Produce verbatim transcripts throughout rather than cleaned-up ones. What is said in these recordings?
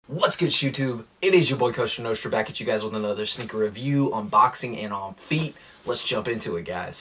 What's good, YouTube? It is your boy Coach Nostra back at you guys with another sneaker review, unboxing, and on feet. Let's jump into it, guys.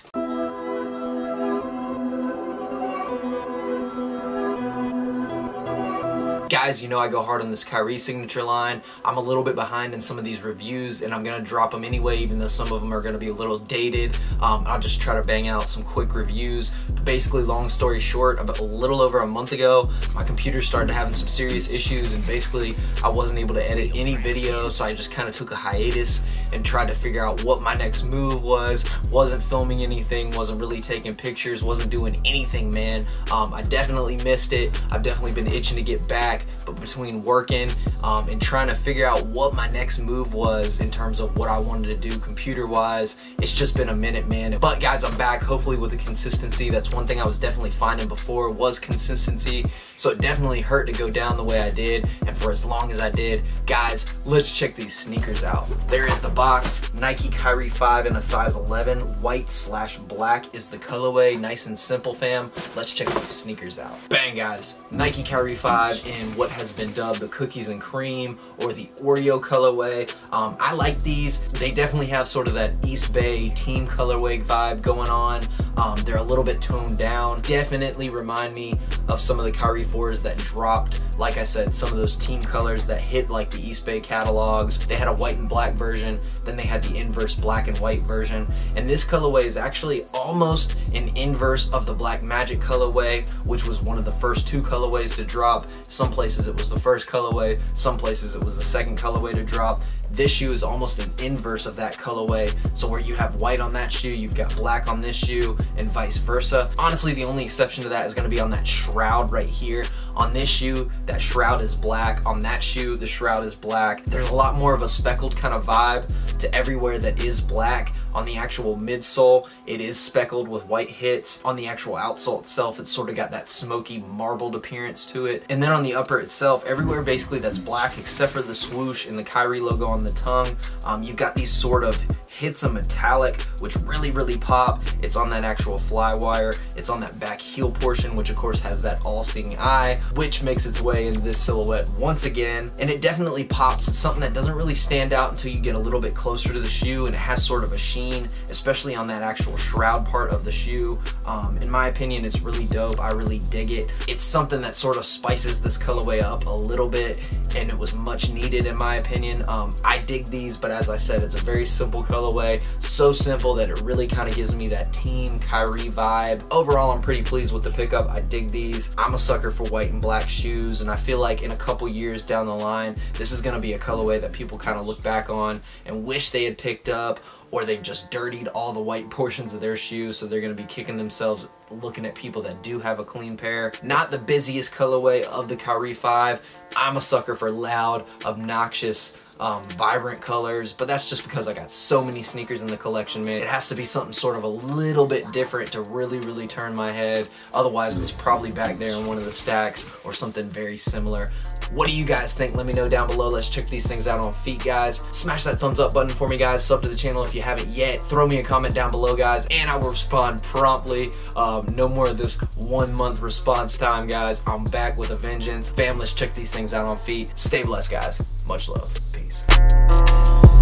Guys, you know I go hard on this Kyrie signature line. I'm a little bit behind in some of these reviews, and I'm going to drop them anyway, even though some of them are going to be a little dated. Um, I'll just try to bang out some quick reviews. But basically, long story short, about a little over a month ago, my computer started having some serious issues, and basically, I wasn't able to edit any video, so I just kind of took a hiatus and tried to figure out what my next move was. Wasn't filming anything, wasn't really taking pictures, wasn't doing anything, man. Um, I definitely missed it. I've definitely been itching to get back. But between working um, and trying to figure out what my next move was in terms of what I wanted to do computer-wise, it's just been a minute, man. But guys, I'm back, hopefully with the consistency. That's one thing I was definitely finding before, was consistency. So it definitely hurt to go down the way I did, and for as long as I did. Guys, let's check these sneakers out. There is the box. Nike Kyrie five in a size eleven. White slash black is the colorway. Nice and simple, fam. Let's check these sneakers out. Bang, guys. Nike Kyrie five in what has been dubbed the cookies and cream or the Oreo colorway. Um, I like these. They definitely have sort of that eastbay team colorway vibe going on. Um, they're a little bit toned down. Definitely remind me of some of the Kyrie fours that dropped. Like I said, some of those team colors that hit like the eastbay catalogs. They had a white and black version, then they had the inverse black and white version. And this colorway is actually almost an inverse of the Black Magic colorway, which was one of the first two colorways to drop. Some places it was the first colorway, some places it was the second colorway to drop. This shoe is almost an inverse of that colorway. So where you have white on that shoe, you've got black on this shoe, and vice versa. Honestly, the only exception to that is gonna be on that shroud right here. On this shoe, that shroud is black. On that shoe, the shroud is black. There's a lot more of a speckled kind of vibe to everywhere that is black. On the actual midsole, it is speckled with white hits. On the actual outsole itself, it's sort of got that smoky marbled appearance to it. And then on the upper itself, everywhere basically that's black except for the swoosh and the Kyrie logo on the tongue, um, you've got these sort of hits of metallic, which really, really pop. It's on that actual fly wire. It's on that back heel portion, which of course has that all-seeing eye, which makes its way into this silhouette once again. And it definitely pops. It's something that doesn't really stand out until you get a little bit closer to the shoe, and it has sort of a sheen, especially on that actual shroud part of the shoe. Um, in my opinion, it's really dope. I really dig it. It's something that sort of spices this colorway up a little bit, and it was much needed in my opinion. Um, I dig these, but as I said, it's a very simple colorway. So simple that it really kind of gives me that team Kyrie vibe. Overall, I'm pretty pleased with the pickup. I dig these. I'm a sucker for white and black shoes, and I feel like in a couple years down the line, this is gonna be a colorway that people kind of look back on and wish they had picked up, or they've just dirtied all the white portions of their shoes, so they're gonna be kicking themselves looking at people that do have a clean pair. Not the busiest colorway of the Kyrie five. I'm a sucker for loud, obnoxious, um, vibrant colors, but that's just because I got so many sneakers in the collection, man. It has to be something sort of a little bit different to really, really turn my head. Otherwise, it's probably back there in one of the stacks or something very similar. What do you guys think? Let me know down below. Let's check these things out on feet, guys. Smash that thumbs up button for me, guys. Sub to the channel if you haven't yet. Throw me a comment down below, guys, and I will respond promptly. Um, no more of this one month response time, guys. I'm back with a vengeance. Fam, let's check these things out on feet. Stay blessed, guys. Much love. Peace.